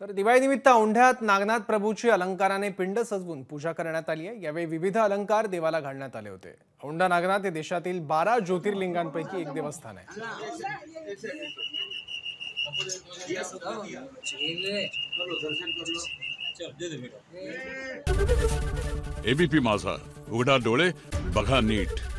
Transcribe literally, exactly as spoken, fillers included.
तर दिवाळीनिमित्त औंढ्यात नागनाथ प्रभूची अलंकाराने पिंड सजवून पूजा करण्यात आली आहे। यावेळी विविध अलंकार देवाला घालण्यात आले होते। औंढा नागनाथ हे देशातील बारा ज्योतिर्लिंगांपैकी एक देवस्थान आहे। एबीपी माझा, उघडा डोळे बघा नीट।